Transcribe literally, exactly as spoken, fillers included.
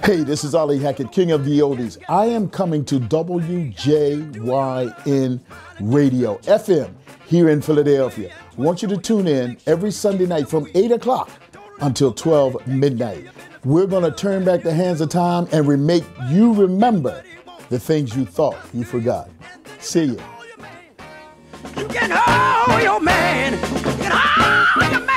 Hey, this is Ali Hackett, King of the Oldies. I am coming to W J Y N Radio, F M, here in Philadelphia. I want you to tune in every Sunday night from eight o'clock until twelve midnight. We're going to turn back the hands of time and re- make you remember the things you thought you forgot. See you. You can hold your man. You can hold your man.